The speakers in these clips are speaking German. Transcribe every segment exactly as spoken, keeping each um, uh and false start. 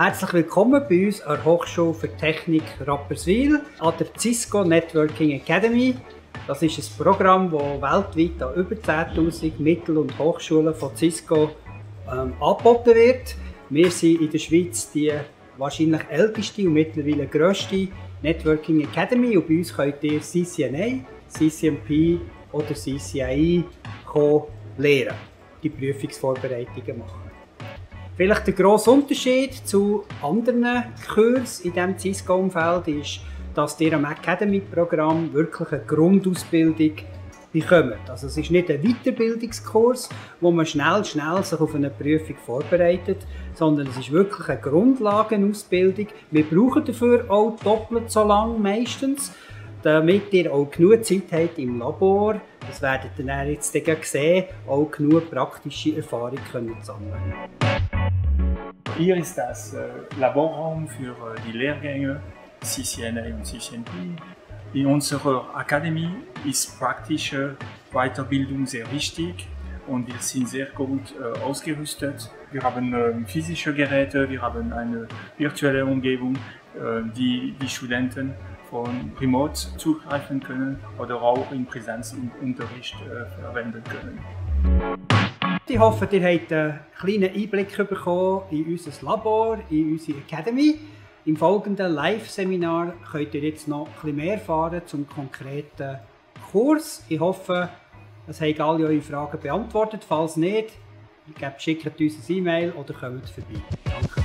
Herzlich willkommen bei uns an der Hochschule für Technik Rapperswil an der Cisco Networking Academy. Das ist ein Programm, das weltweit an über zehntausend Mittel- und Hochschulen von Cisco ähm, angeboten wird. Wir sind in der Schweiz die wahrscheinlich älteste und mittlerweile grösste Networking Academy. Und bei uns könnt ihr C C N A, C C M P oder C C I lernen, die Prüfungsvorbereitungen machen. Vielleicht der grosse Unterschied zu anderen Kursen in diesem Cisco-Umfeld ist, dass ihr am Academy-Programm wirklich eine Grundausbildung bekommt. Also es ist nicht ein Weiterbildungskurs, wo man schnell, schnell sich auf eine Prüfung vorbereitet, sondern es ist wirklich eine Grundlagenausbildung. Wir brauchen dafür auch doppelt so lang meistens, damit ihr auch genug Zeit habt im Labor, das werdet ihr dann jetzt sehen, auch genug praktische Erfahrung können sammeln. Hier ist das äh, Laborraum für äh, die Lehrgänge C C N A und C C N P. In unserer Akademie ist praktische Weiterbildung sehr wichtig und wir sind sehr gut äh, ausgerüstet. Wir haben äh, physische Geräte, wir haben eine virtuelle Umgebung, äh, die die Studenten von remote zugreifen können oder auch im Präsenzunterricht äh, verwenden können. Ich hoffe, ihr habt einen kleinen Einblick bekommen in unser Labor, in unsere Academy. Im folgenden Live-Seminar könnt ihr jetzt noch ein bisschen mehr erfahren zum konkreten Kurs. Ich hoffe, es haben alle eure Fragen beantwortet. Falls nicht, schickt uns eine E-Mail oder kommt vorbei. Danke.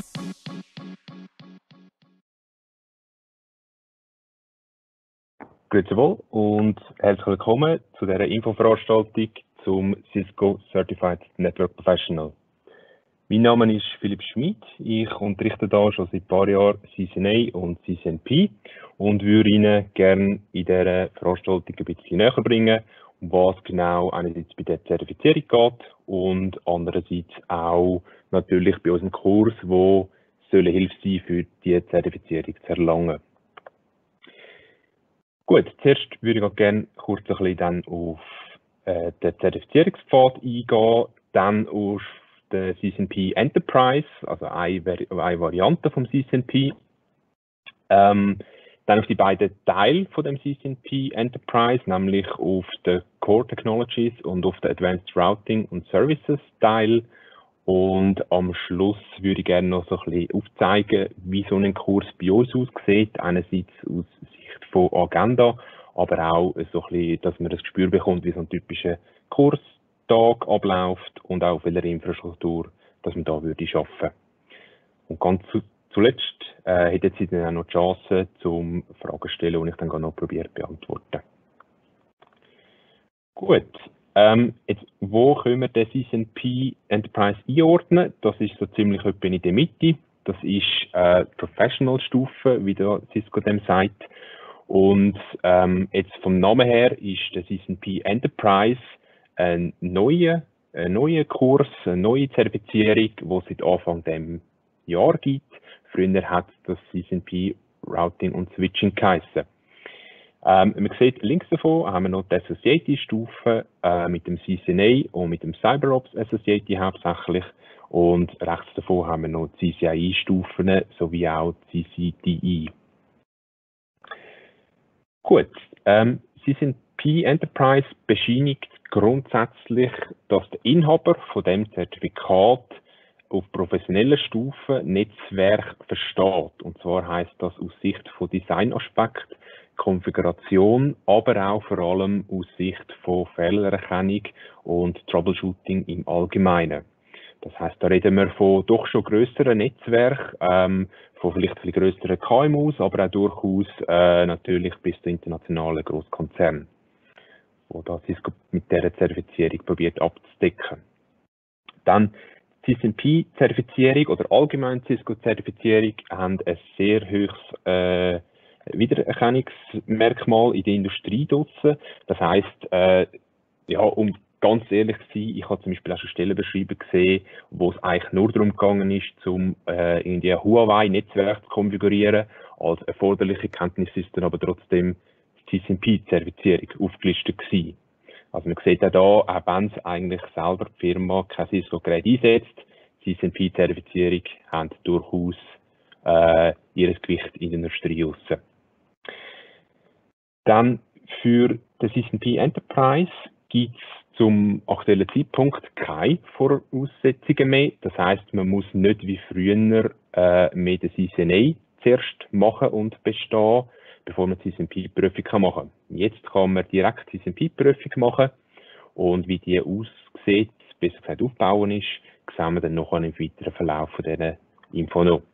Grüezi wohl und herzlich willkommen zu dieser Infoveranstaltung zum Cisco Certified Network Professional. Mein Name ist Philipp Schmid. Ich unterrichte hier schon seit ein paar Jahren C C N A und C C N P und würde Ihnen gerne in dieser Veranstaltung ein bisschen näher bringen, um was genau einerseits bei der Zertifizierung geht und andererseits auch natürlich bei unserem Kurs, wo soll Hilfe sein für die Zertifizierung zu erlangen. Gut, zuerst würde ich gerne kurz ein bisschen dann auf äh, den Zertifizierungspfad eingehen, dann auf den C C N P Enterprise, also eine, eine Variante vom C C N P, ähm, dann auf die beiden Teile von dem C C N P Enterprise, nämlich auf den Core Technologies und auf den Advanced Routing und Services Teil. Und am Schluss würde ich gerne noch so ein bisschen aufzeigen, wie so ein Kurs bei uns aussieht, einerseits aus Sicht von Agenda, aber auch so ein bisschen, dass man das Gespür bekommt, wie so ein typischer Kurstag abläuft und auch auf welcher Infrastruktur, dass man da würde arbeiten. Und ganz zu, zuletzt äh, hätte jetzt dann auch noch die Chance, zum Fragen zu stellen, die ich dann noch probiert zu beantworten. Gut, ähm, jetzt, wo können wir den C C N P Enterprise einordnen? Das ist so ziemlich etwa in der Mitte. Das ist äh, Professional-Stufe, wie der Cisco dem sagt. Und ähm, jetzt vom Namen her ist der C C N P Enterprise ein neuer, ein neuer Kurs, eine neue Zertifizierung, die es seit Anfang des Jahres gibt. Früher hat das C C N P Routing und Switching geheißen. Ähm, man sieht links davon haben wir noch die Associate-Stufe äh, mit dem C C N A und mit dem CyberOps Associate hauptsächlich. Und rechts davon haben wir noch die C C I I-Stufen sowie auch die C C T I. Gut, ähm, C C N P Enterprise bescheinigt grundsätzlich, dass der Inhaber von dem Zertifikat auf professioneller Stufe Netzwerk versteht. Und zwar heißt das aus Sicht von Designaspekt, Konfiguration, aber auch vor allem aus Sicht von Fehlererkennung und Troubleshooting im Allgemeinen. Das heißt, da reden wir von doch schon grösseren Netzwerken, ähm, von vielleicht viel grösseren K M Us, aber auch durchaus äh, natürlich bis zu internationalen Grosskonzernen, wo das Cisco mit dieser Zertifizierung probiert abzudecken. Dann C C N P-Zertifizierung oder allgemein Cisco-Zertifizierung haben ein sehr hohes äh, Wiedererkennungsmerkmal in der Industrie draussen. Das heisst, äh, ja, um ganz ehrlich zu sein, ich habe zum Beispiel auch schon Stellenbeschreibungen gesehen, wo es eigentlich nur darum gegangen ist, um äh, in die Huawei-Netzwerk zu konfigurieren, als erforderliche Kenntnisse ist dann aber trotzdem die C C N P-Zertifizierung aufgelistet gewesen. Also man sieht auch da, auch wenn es eigentlich selber die Firma kein Cisco-Gerät einsetzt, C C N P-Zertifizierung haben durchaus äh, ihr Gewicht in der Industrie raus. Dann für den C C N P Enterprise gibt es zum aktuellen Zeitpunkt keine Voraussetzungen mehr. Das heisst, man muss nicht wie früher äh, mehr den C C N A zuerst machen und bestehen, bevor man C C N P-Prüfung machen kann. Jetzt kann man direkt C C N P-Prüfung machen und wie die aussieht, besser gesagt aufbauen ist, sehen wir dann noch im weiteren Verlauf von dieser Info noch.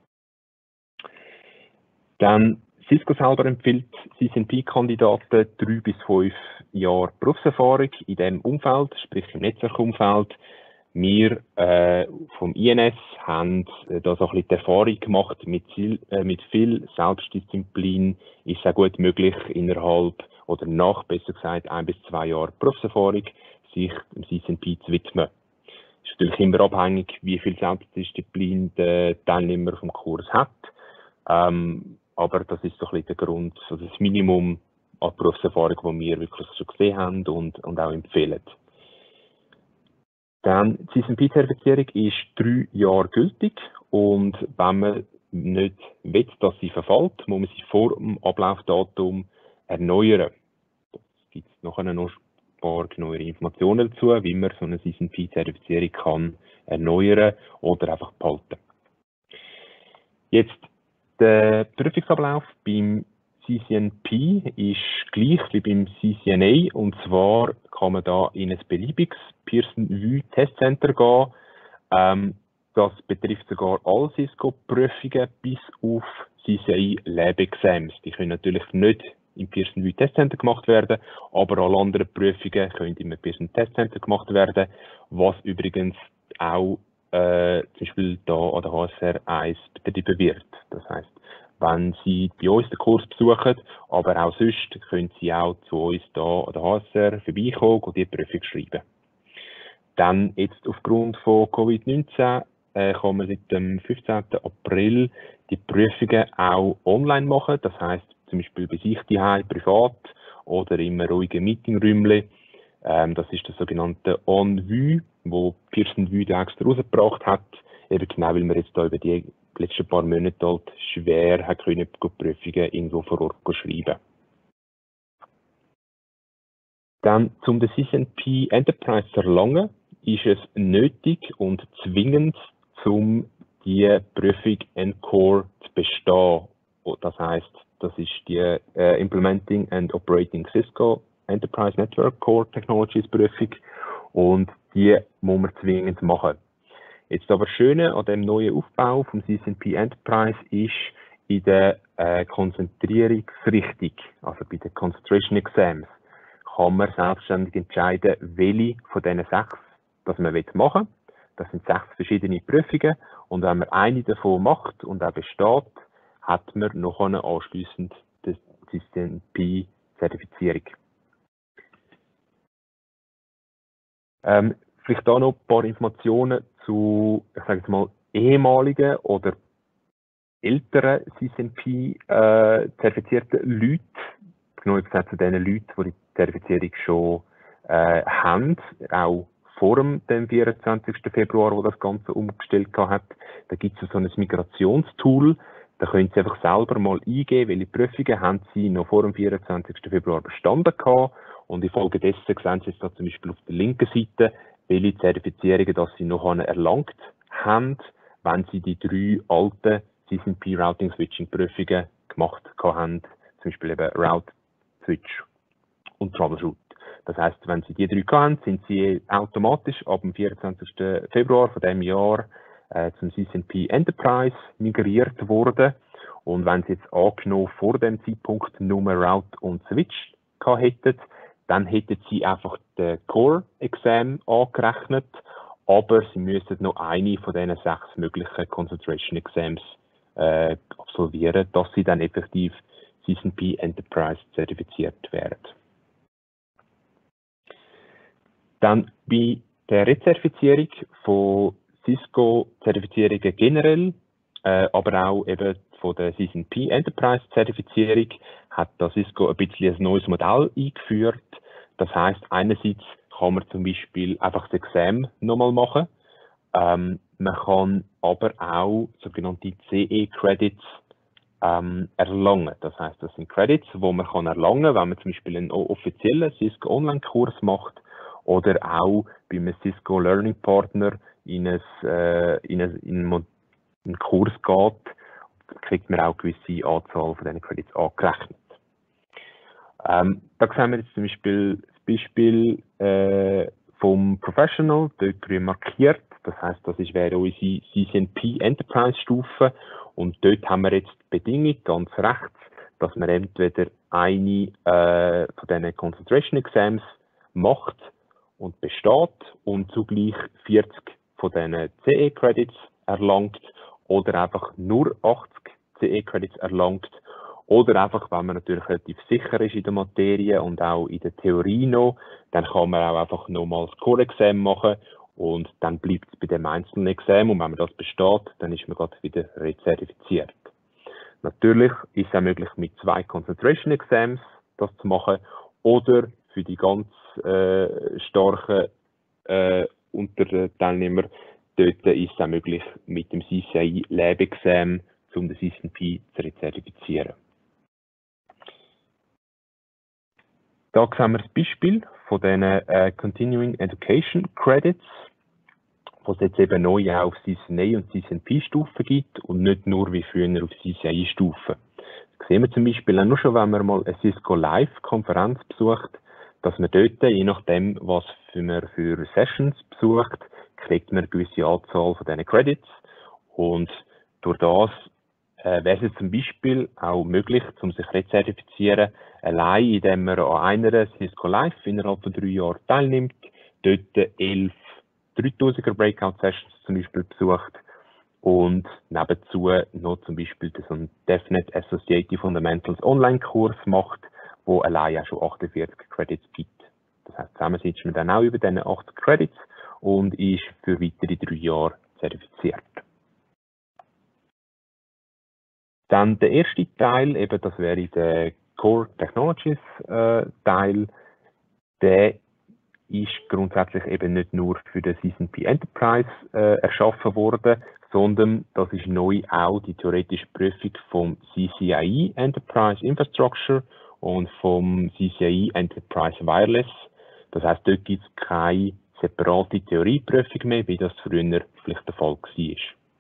Dann Cisco selber empfiehlt C C N P-Kandidaten drei bis fünf Jahre Berufserfahrung in diesem Umfeld, sprich im Netzwerkumfeld. Wir äh, vom I N S haben da so ein bisschen die Erfahrung gemacht, mit, äh, mit viel Selbstdisziplin ist es auch gut möglich, innerhalb oder nach, besser gesagt, ein bis zwei Jahren Berufserfahrung sich dem C C N P zu widmen. Es ist natürlich immer abhängig, wie viel Selbstdisziplin der Teilnehmer vom Kurs hat. Ähm, aber das ist so ein bisschen der Grund, also das Minimum an Berufserfahrung, das wir wirklich schon gesehen haben und, und auch empfehlen. Dann, die C C N P-Zertifizierung ist drei Jahre gültig und wenn man nicht will, dass sie verfällt, muss man sie vor dem Ablaufdatum erneuern. Da gibt es nachher noch ein paar genauere Informationen dazu, wie man so eine C C N P-Zertifizierung kann erneuern oder einfach behalten. Jetzt, der Prüfungsablauf beim C C N P ist gleich wie beim C C N A, und zwar kann man da in ein beliebiges Pearson V Testcenter gehen. Ähm, das betrifft sogar alle Cisco-Prüfungen bis auf C C I Lab Exams. Die können natürlich nicht im Pearson V Testcenter gemacht werden, aber alle anderen Prüfungen können im Pearson Testcenter gemacht werden, was übrigens auch äh, zum Beispiel da an der H S R eins betrieben wird. Das heisst, wenn Sie bei uns den Kurs besuchen, aber auch sonst, können Sie auch zu uns hier an der H S R vorbeikommen und die Prüfung schreiben. Dann jetzt aufgrund von Covid neunzehn äh, kann man seit dem fünfzehnten April die Prüfungen auch online machen. Das heisst zum Beispiel bei sich daheim privat oder in einem ruhigen Meetingräumchen. Ähm, das ist das sogenannte OnVue, wo Pearson V extra rausgebracht hat, eben genau, weil wir jetzt da über die letzten paar Monate halt schwer haben können, Prüfungen irgendwo vor Ort schreiben. Dann, um den C C N P Enterprise zu erlangen, ist es nötig und zwingend, um die Prüfung Encore zu bestehen. Das heisst, das ist die äh, Implementing and Operating Cisco Enterprise Network Core Technologies Prüfung, und die muss man zwingend machen. Jetzt aber das Schöne an dem neuen Aufbau vom C C N P Enterprise ist in der äh, Konzentrierungsrichtung, also bei den Concentration Exams, kann man selbstständig entscheiden, welche von diesen sechs das man machen will. Das sind sechs verschiedene Prüfungen, und wenn man eine davon macht und auch besteht, hat man noch anschliessend die C C N P-Zertifizierung. Ähm, vielleicht da noch ein paar Informationen zu, ich sage jetzt mal, ehemaligen oder älteren C C N P-zertifizierten äh, Leuten, genau gesagt zu den Leuten, die die Zertifizierung schon äh, haben, auch vor dem vierundzwanzigsten Februar, wo das Ganze umgestellt hat. Da gibt es so ein Migrationstool. Da können Sie einfach selber mal eingeben, welche Prüfungen haben Sie noch vor dem vierundzwanzigsten Februar bestanden gehabt. Und infolgedessen sehen Sie jetzt da zum Beispiel auf der linken Seite, welche Zertifizierungen das Sie noch erlangt haben, wenn Sie die drei alten C C N P Routing Switching Prüfungen gemacht haben, zum Beispiel eben Route, Switch und Troubleshoot. Das heisst, wenn Sie die drei haben, sind Sie automatisch ab dem vierundzwanzigsten Februar von diesem Jahr äh, zum C C N P Enterprise migriert worden. Und wenn Sie jetzt angenommen vor dem Zeitpunkt nur Route und Switch hätten, dann hätten Sie einfach den Core-Exam angerechnet, aber Sie müssen noch eine von diesen sechs möglichen Concentration Exams äh, absolvieren, dass Sie dann effektiv C C N P Enterprise zertifiziert werden. Dann bei der Rezertifizierung von Cisco-Zertifizierungen generell, äh, aber auch eben von der C C N P Enterprise-Zertifizierung hat da Cisco ein bisschen ein neues Modell eingeführt. Das heisst, einerseits kann man zum Beispiel einfach das Exam nochmal machen. Ähm, Man kann aber auch sogenannte C E-Credits ähm, erlangen. Das heißt, das sind Credits, die man kann erlangen kann, wenn man zum Beispiel einen offiziellen Cisco Online-Kurs macht oder auch bei einem Cisco Learning Partner in, ein, äh, in, ein, in einen Kurs geht, kriegt man auch eine gewisse Anzahl von diesen Credits angerechnet. Ähm, da sehen wir jetzt zum Beispiel das Beispiel äh, vom Professional, dort grün markiert. Das heisst, das ist, wäre unsere C C N P Enterprise Stufe. Und dort haben wir jetzt die Bedingung ganz rechts, dass man entweder eine äh, von diesen Concentration Exams macht und besteht und zugleich vierzig von diesen C E-Credits erlangt oder einfach nur achtzig C E-Credits erlangt. Oder einfach, wenn man natürlich relativ sicher ist in der Materie und auch in der Theorie noch, dann kann man auch einfach nochmals Core-Exam machen und dann bleibt es bei dem einzelnen Exam und wenn man das besteht, dann ist man gerade wieder rezertifiziert. Natürlich ist es auch möglich, mit zwei Concentration Exams das zu machen oder für die ganz äh, starken äh, Unterteilnehmer, dort ist es auch möglich, mit dem C C I Lab Exam, um den C C N P zu rezertifizieren. Da sehen wir das Beispiel von den äh, Continuing Education Credits, was es jetzt eben neu auch auf C C N A und C C N P-Stufen gibt und nicht nur wie früher auf C C I-Stufen. Das sehen wir zum Beispiel auch nur schon, wenn man mal eine Cisco Live-Konferenz besucht, dass man dort, je nachdem, was man für Sessions besucht, kriegt man eine gewisse Anzahl von diesen Credits und durch das äh, wäre es zum Beispiel auch möglich, um sich rezertifizieren, allein indem man an einer Cisco Live innerhalb von drei Jahren teilnimmt, dort elf dreitausender Breakout-Sessions zum Beispiel besucht und nebenzu noch zum Beispiel so einen DevNet Associative Fundamentals Online-Kurs macht, wo allein auch schon achtundvierzig Credits gibt. Das heißt, zusammen sitzt man dann auch über diese achtzig Credits und ist für weitere drei Jahre zertifiziert. Dann der erste Teil, eben das wäre der Core Technologies äh, Teil, der ist grundsätzlich eben nicht nur für den C C N P Enterprise äh, erschaffen worden, sondern das ist neu auch die theoretische Prüfung vom C C I E Enterprise Infrastructure und vom C C I E Enterprise Wireless. Das heißt, dort gibt es keine separate Theorieprüfung mehr, wie das früher vielleicht der Fall war.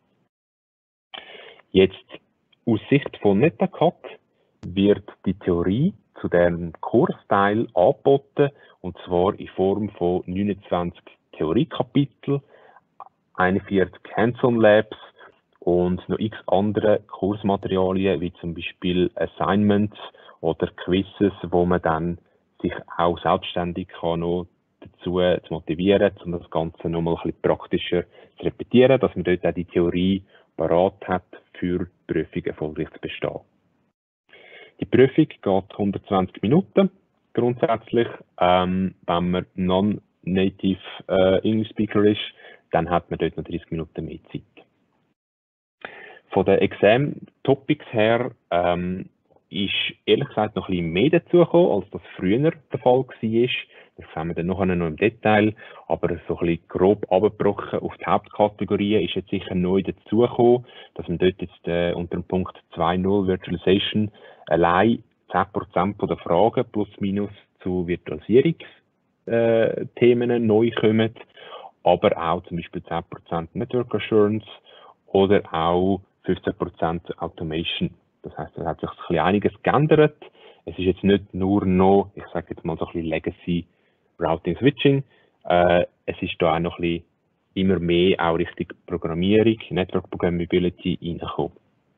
Jetzt aus Sicht von NetAcad wird die Theorie zu diesem Kursteil angeboten, und zwar in Form von neunundzwanzig Theoriekapiteln, einundvierzig Hands-on-Labs und noch x andere Kursmaterialien, wie zum Beispiel Assignments oder Quizzes, wo man dann sich auch selbstständig kann noch dazu zu motivieren, um das Ganze noch mal ein bisschen praktischer zu repetieren, dass man dort auch die Theorie parat hat, für die Prüfung erfolgreich zu bestehen. Die Prüfung geht hundertzwanzig Minuten grundsätzlich. Ähm, wenn man non-native äh, English Speaker ist, dann hat man dort noch dreißig Minuten mehr Zeit. Von den Exam-Topics her ähm, ist ehrlich gesagt noch ein bisschen mehr dazugekommen, als das früher der Fall war. Das sehen wir dann nachher noch im Detail, aber so ein bisschen grob abgebrochen auf die Hauptkategorien ist jetzt sicher neu dazugekommen, dass man dort jetzt äh, unter dem Punkt zwei Punkt null Virtualization allein zehn Prozent der Fragen plus minus zu Virtualisierungsthemen äh, neu kommen, aber auch zum Beispiel zehn Prozent Network Assurance oder auch fünfzehn Prozent Automation. Das heißt, da hat sich ein bisschen einiges geändert. Es ist jetzt nicht nur noch, ich sage jetzt mal so ein bisschen Legacy Routing Switching. Äh, es ist da auch noch ein bisschen immer mehr auch Richtung Programmierung, Network Programmability reingekommen.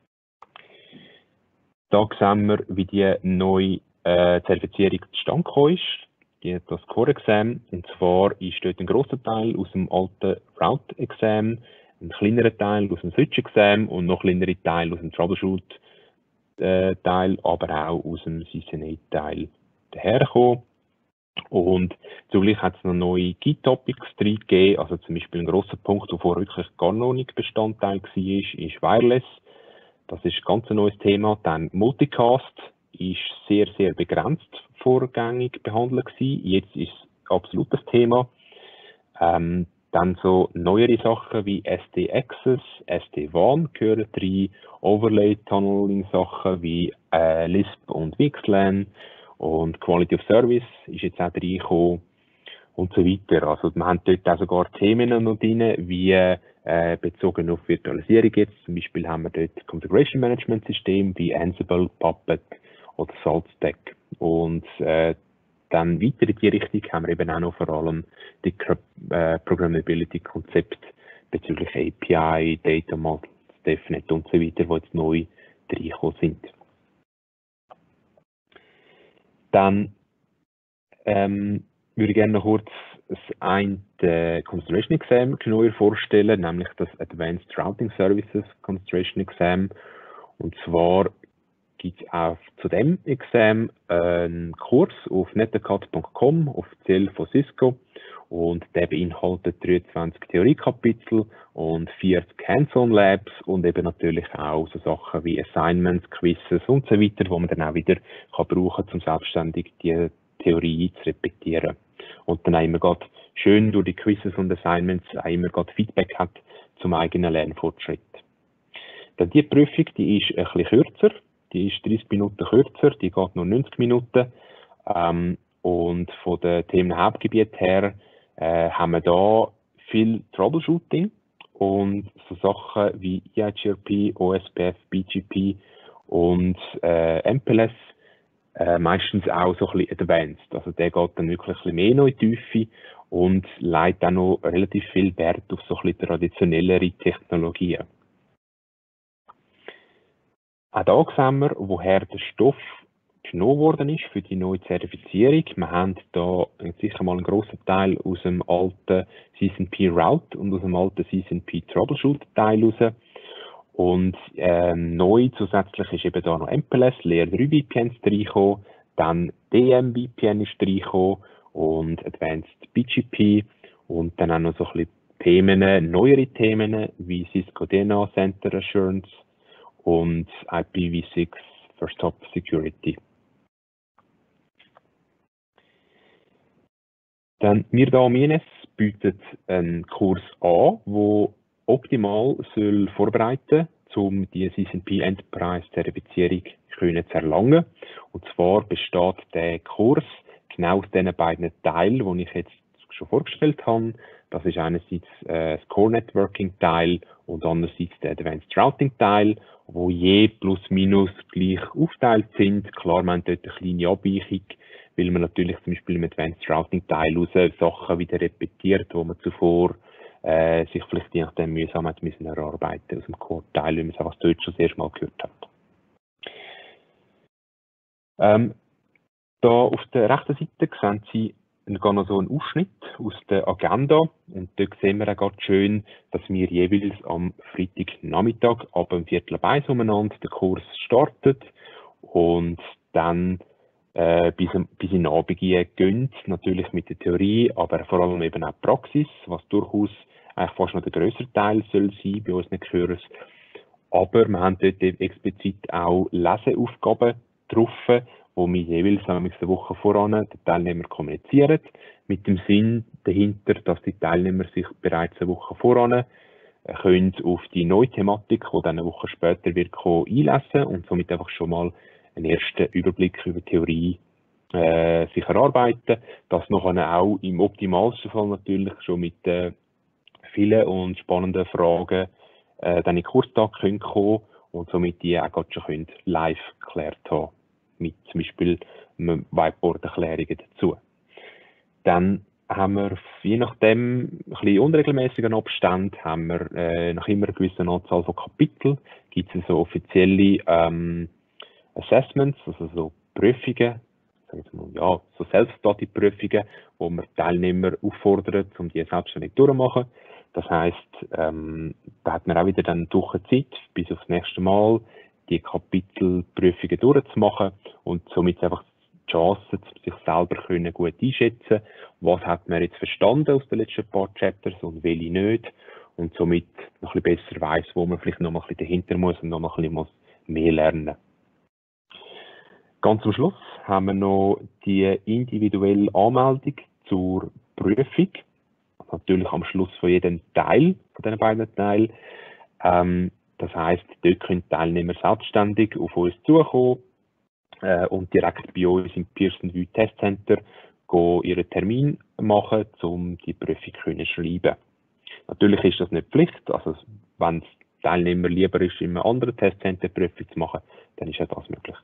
Da sehen wir, wie die neue äh, Zertifizierung zustande gekommen ist. Die, das Core Exam. Und zwar ist dort ein grosser Teil aus dem alten Route Exam, ein kleinerer Teil aus dem Switch Exam und noch kleinere Teil aus dem Troubleshoot äh, Teil, aber auch aus dem C C N A-Teil dahergekommen. Und zugleich hat es noch neue Key-Topics drin gegeben, also zum Beispiel ein grosser Punkt, der vorher wirklich gar noch nicht Bestandteil war, ist Wireless. Das ist ein ganz neues Thema. Dann Multicast ist sehr, sehr begrenzt vorgängig behandelt gewesen. Jetzt ist es absolut das Thema. Ähm, Dann so neuere Sachen wie S D Access, S D WAN gehören rein, Overlay-Tunneling-Sachen wie äh, Lisp und V X LAN und Quality of Service ist jetzt auch reingekommen und so weiter. Also wir haben dort auch sogar Themen noch drin, wie äh, bezogen auf Virtualisierung jetzt. Zum Beispiel haben wir dort Configuration Management System wie Ansible, Puppet oder SaltStack. Und äh, dann weiter in die Richtung haben wir eben auch noch vor allem die äh, Programmability-Konzepte bezüglich A P I, Data Models, DevNet und so weiter, die jetzt neu reingekommen sind. Dann ähm, würde ich gerne noch kurz das eine Concentration Exam genauer vorstellen, nämlich das Advanced Routing Services Concentration Exam. Und zwar gibt es auch zu dem Exam einen Kurs auf netacad punkt com, offiziell von Cisco. Und der beinhaltet dreiundzwanzig Theoriekapitel und vierzig Hands-on-Labs und eben natürlich auch so Sachen wie Assignments, Quizzes und so weiter, wo man dann auch wieder kann brauchen, um selbstständig die Theorie zu repetieren. Und dann auch immer gerade schön durch die Quizzes und Assignments auch immer gerade Feedback hat zum eigenen Lernfortschritt. Dann die Prüfung, die ist ein bisschen kürzer, die ist dreißig Minuten kürzer, die geht nur neunzig Minuten. Ähm, und von den Themenhauptgebieten her äh, haben wir da viel Troubleshooting und so Sachen wie E I G R P, O S P F, B G P und äh, M P L S. Äh, meistens auch so ein bisschen advanced. Also der geht dann wirklich ein bisschen mehr noch in die Tiefe und legt auch noch relativ viel Wert auf so ein bisschen traditionellere Technologien. Auch da sehen wir, woher der Stoff genommen worden ist für die neue Zertifizierung. Wir haben da sicher mal einen grossen Teil aus dem alten C C N P Route und aus dem alten C C N P Troubleshoot Teil raus. Und ähm, neu zusätzlich ist eben da noch M P L S, Layer drei V P Ns reingekommen, dann D M V P N ist reingekommen und Advanced B G P und dann auch noch so ein bisschen Themen, neuere Themen wie Cisco D N A Center Assurance und I P v six First Hop Security. Dann wir da am I N S bietet einen Kurs an, wo optimal soll vorbereiten, um die C C N P Enterprise Zertifizierung zu erlangen. Und zwar besteht der Kurs genau aus diesen beiden Teilen, die ich jetzt schon vorgestellt habe. Das ist einerseits äh, das Core Networking Teil und andererseits der Advanced Routing Teil, wo je plus minus gleich aufgeteilt sind. Klar, man hat dort eine kleine Abweichung, weil man natürlich zum Beispiel im Advanced Routing Teil raus Sachen wieder repetiert, wo man zuvor Äh, sich vielleicht je nachdem mühsam hat müssen erarbeiten aus dem Core-Teil, wie man es einfach dort schon das erste Mal gehört hat. Ähm, da auf der rechten Seite sehen Sie noch so einen Ausschnitt aus der Agenda und dort sehen wir auch ganz schön, dass wir jeweils am Freitagnachmittag ab um Viertel ab eins umeinander den Kurs startet und dann äh, bis, bis in den Abend gehen, natürlich mit der Theorie, aber vor allem eben auch die Praxis, was durchaus eigentlich fast noch der grössere Teil soll sein bei unseren Kurs. Aber wir haben dort explizit auch Leseaufgaben getroffen, wo wir jeweils eine Woche voran den Teilnehmern kommunizieren, mit dem Sinn dahinter, dass die Teilnehmer sich bereits eine Woche voran können auf die neue Thematik, die dann eine Woche später wird kommen, einlesen und somit einfach schon mal einen ersten Überblick über die Theorie äh, sich erarbeiten. Das nachher auch im optimalsten Fall natürlich schon mit äh, vielen und spannenden Fragen äh, dann in den Kurstag können kommen und somit die auch gerade schon live geklärt haben. Mit zum Beispiel Whiteboard-Erklärungen dazu. Dann haben wir, je nachdem, ein bisschen unregelmäßigen Abstand, haben wir äh, nach immer einer gewissen Anzahl von Kapiteln, gibt es so offizielle ähm, Assessments, also so Prüfungen, sagen wir mal, ja, so Self-Study-Prüfungen, wo wir Teilnehmer auffordern, um die selbstständig durchzumachen. Das heisst, ähm, da hat man auch wieder dann durch die Zeit, bis aufs nächste Mal, die Kapitelprüfungen durchzumachen und somit einfach die Chance, sich selber können gut einschätzen, was hat man jetzt verstanden aus den letzten paar Chapters und welche nicht und somit noch ein bisschen besser weiss, wo man vielleicht noch mal ein bisschen dahinter muss und noch mal ein bisschen mehr lernen. Ganz am Schluss haben wir noch die individuelle Anmeldung zur Prüfung. natürlich am Schluss von jedem Teil, von diesen beiden Teilen. Ähm, das heisst, dort können die Teilnehmer selbstständig auf uns zukommen äh, und direkt bei uns im Pearson VUE Test Center gehen ihren Termin machen, um die Prüfung zu schreiben. Natürlich ist das nicht Pflicht, also wenn es Teilnehmer lieber ist, in einem anderen Testcenter Prüfung zu machen, dann ist ja das möglich.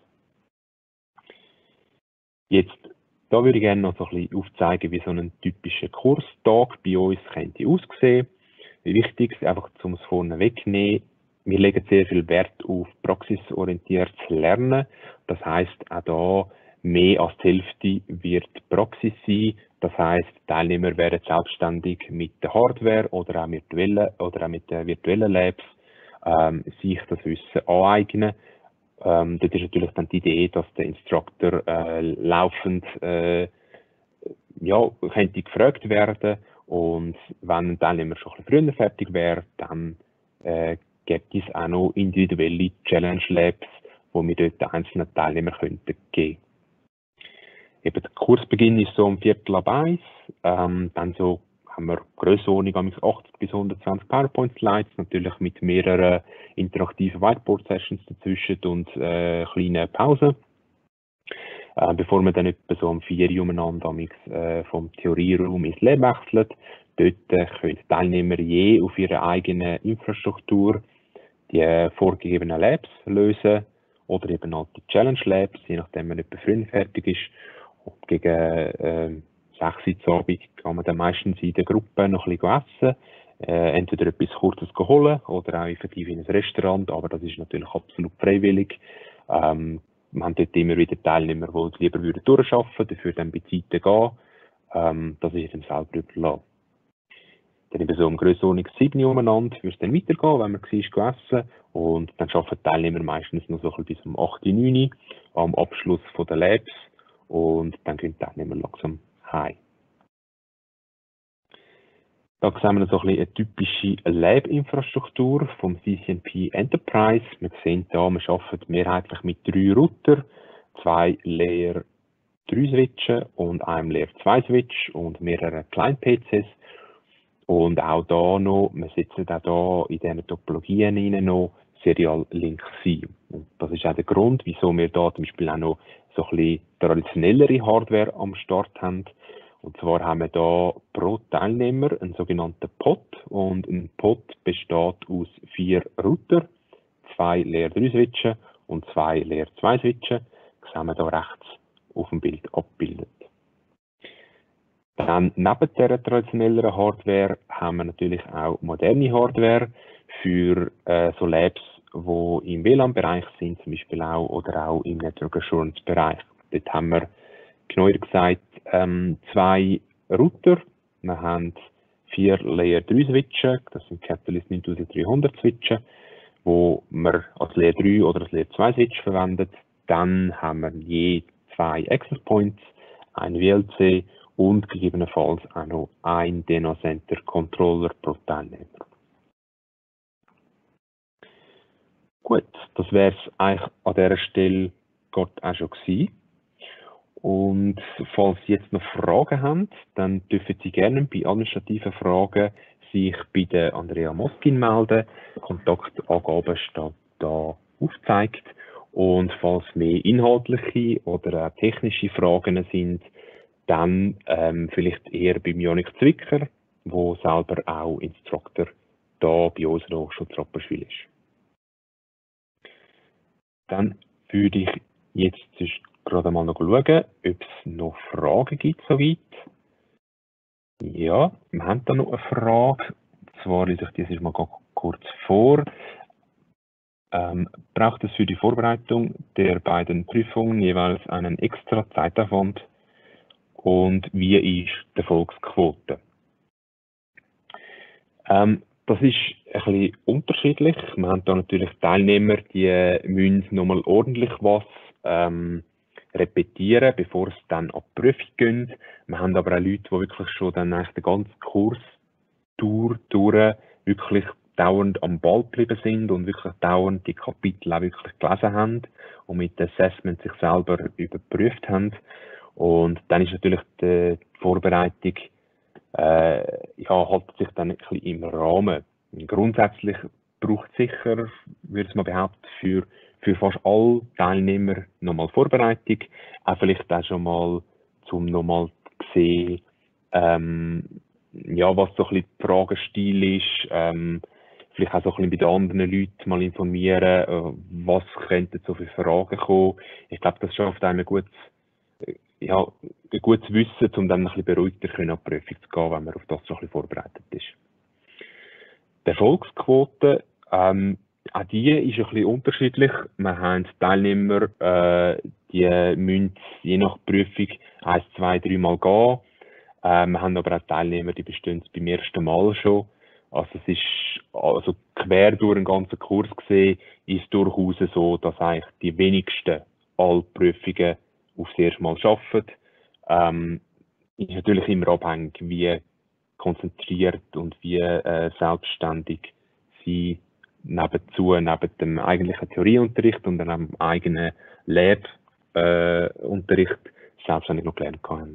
Jetzt, da würde ich gerne noch so ein bisschen aufzeigen, wie so ein typischer Kurstag bei uns könnte aussehen. Wichtig ist einfach, um es vorne wegzunehmen, wir legen sehr viel Wert auf praxisorientiertes Lernen. Das heisst, auch da mehr als die Hälfte wird Praxis sein. Das heisst, Teilnehmer werden selbstständig mit der Hardware oder auch, virtuellen, oder auch mit den virtuellen Labs ähm, sich das Wissen aneignen. Ähm, dort ist natürlich dann die Idee, dass der Instructor äh, laufend äh, ja, könnte gefragt werden, und wenn ein Teilnehmer schon ein bisschen früher fertig wäre, dann äh, gibt es auch noch individuelle Challenge Labs, wo wir dort den einzelnen Teilnehmern könnten geben. Eben der Kursbeginn ist so um Viertel ab eins, ähm, dann so haben wir Grössenordnung achtzig bis hundertzwanzig PowerPoint-Slides, natürlich mit mehreren interaktiven Whiteboard-Sessions dazwischen und äh, kleinen Pausen. Äh, bevor wir dann etwa so um vier Uhr umeinander äh, vom Theorieraum ins Lab wechseln. Dort äh, können die Teilnehmer je auf ihre eigene Infrastruktur die äh, vorgegebenen Labs lösen oder eben halt die Challenge Labs, je nachdem man etwa früh fertig ist. Und gegen äh, sechs Uhr Abend kann man dann meistens in der Gruppe noch ein bisschen essen, äh, entweder etwas Kurzes holen oder auch effektiv in ein Restaurant, aber das ist natürlich absolut freiwillig. Ähm, wir haben dort immer wieder Teilnehmer, die lieber würden durcharbeiten, dafür dann bei Zeiten gehen. Ähm, das ist dann selber überlassen. Dann eben so um Grössenordnung sieben Uhr umeinander würde es dann weitergehen, wenn man war, essen. Und dann arbeiten die Teilnehmer meistens noch so ein bisschen bis um acht Uhr, neun Uhr am Abschluss der Labs. Und dann gehen die Teilnehmer langsam heim. Da sehen wir so ein bisschen eine typische Lab-Infrastruktur vom C C N P Enterprise. Wir sehen hier, wir arbeiten mehrheitlich mit drei Router, zwei Layer drei Switchen und einem Layer zwei Switch und mehreren Client-P Cs. Und auch da noch, wir setzen auch hier in diesen Topologien rein noch Serial Links ein. Und das ist auch der Grund, wieso wir da zum Beispiel auch noch so ein bisschen traditionellere Hardware am Start haben. Und zwar haben wir da pro Teilnehmer einen sogenannten Pod, und ein Pod besteht aus vier Router, zwei Layer drei Switchen und zwei Layer zwei Switchen. Das haben wir da rechts auf dem Bild abgebildet. Dann neben dieser traditionelleren Hardware haben wir natürlich auch moderne Hardware für äh, so Labs, die im W L A N-Bereich sind, zum Beispiel auch, oder auch im Network Assurance-Bereich. Dort haben wir, genauer gesagt, ähm, zwei Router. Wir haben vier Layer drei Switchen, das sind Catalyst neuntausendreihundert Switchen, wo wir als Layer drei oder als Layer zwei Switch verwendet. Dann haben wir je zwei Access Points, ein W L C und gegebenenfalls auch noch ein D N A Center Controller pro Teilnehmer. Gut, das wäre es eigentlich an dieser Stelle gerade auch schon gewesen. Und falls Sie jetzt noch Fragen haben, dann dürfen Sie gerne bei administrativen Fragen sich bei der Andrea Moskin melden. Kontaktangaben steht da aufgezeigt. Und falls mehr inhaltliche oder auch technische Fragen sind, dann ähm, vielleicht eher beim Janik Zwicker, der selber auch Instructor da bei unserer Hochschule Rapperswil ist. Dann würde ich jetzt gerade mal noch schauen, ob es noch Fragen gibt soweit. Ja, wir haben da noch eine Frage. Und zwar lese ich dieses mal kurz vor. Ähm, braucht es für die Vorbereitung der beiden Prüfungen jeweils einen extra Zeitaufwand? Und wie ist die Erfolgsquote? Ähm, das ist ein bisschen unterschiedlich. Wir haben da natürlich Teilnehmer, die müssen nochmal ordentlich was ähm, repetieren, bevor es dann ab die Prüfung gehen. Wir haben aber auch Leute, die wirklich schon dann eigentlich den ganzen Kurs durch, durch wirklich dauernd am Ball geblieben sind und wirklich dauernd die Kapitel auch wirklich gelesen haben und mit dem Assessment sich selber überprüft haben. Und dann ist natürlich die Vorbereitung äh, ja, halten sich dann ein bisschen im Rahmen. Grundsätzlich braucht es sicher, würde ich mal behaupten, für, für fast alle Teilnehmer nochmal Vorbereitung. Auch vielleicht auch schon mal, um nochmal zu sehen, ähm, ja, was so ein bisschen der Fragenstil ist, ähm, vielleicht auch so ein bisschen bei den anderen Leuten mal informieren, äh, was könnten so viele Fragen kommen. Ich glaube, das schafft einem ein gutes, äh, ja, ein gutes Wissen, um dann ein bisschen beruhigter können an die Prüfung zu gehen, wenn man auf das so ein bisschen vorbereitet ist. Die Erfolgsquote, ähm, auch die ist ein bisschen unterschiedlich. Wir haben Teilnehmer, äh, die müssen je nach Prüfung eins, zwei, drei Mal gehen. Äh, wir haben aber auch Teilnehmer, die bestehen es beim ersten Mal schon. Also es ist, also quer durch den ganzen Kurs gesehen, ist es durchaus so, dass eigentlich die wenigsten alle Prüfungen aufs erste Mal schaffen. Ähm, ist natürlich immer abhängig, wie konzentriert und wie äh, selbstständig sie nebenzu, neben dem eigentlichen Theorieunterricht und dann dem eigenen Lab-Unterricht äh, selbstständig noch gelernt haben.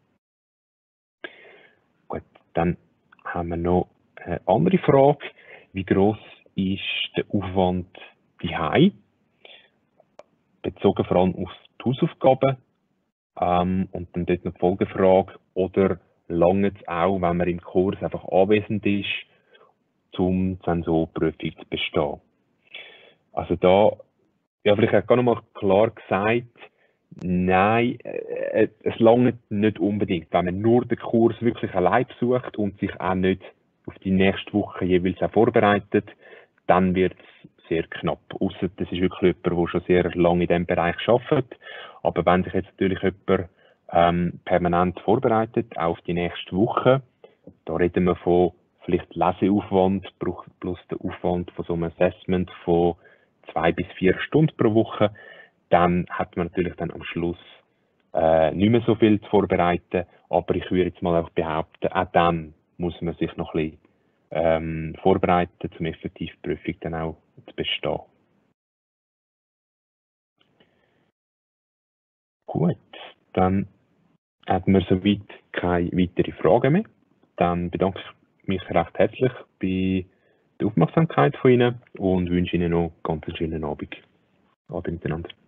Gut, dann haben wir noch eine andere Frage. Wie groß ist der Aufwand daheim? Bezogen vor allem auf die Hausaufgaben. Ähm, und dann dort noch die Folgefrage, oder lange es auch, wenn man im Kurs einfach anwesend ist, um dann so Prüfung zu bestehen? Also da, ja, vielleicht auch gar noch mal klar gesagt, nein, äh, es langt nicht unbedingt. Wenn man nur den Kurs wirklich allein besucht und sich auch nicht auf die nächste Woche jeweils auch vorbereitet, dann wird es sehr knapp. Ausser das ist wirklich jemand, der schon sehr lange in diesem Bereich arbeitet. Aber wenn sich jetzt natürlich jemand ähm, permanent vorbereitet, auch auf die nächste Woche, da reden wir von vielleicht Leseaufwand plus der Aufwand von so einem Assessment von zwei bis vier Stunden pro Woche, dann hat man natürlich dann am Schluss äh, nicht mehr so viel zu vorbereiten. Aber ich würde jetzt mal auch behaupten, auch dann muss man sich noch ein bisschen ähm, vorbereiten, um effektiv die Prüfung dann auch zu bestehen. Gut, dann haben wir soweit keine weiteren Fragen mehr. Dann bedanke ich mich recht herzlich bei der Aufmerksamkeit von Ihnen und wünsche Ihnen noch ganz einen schönen Abend. Abend miteinander.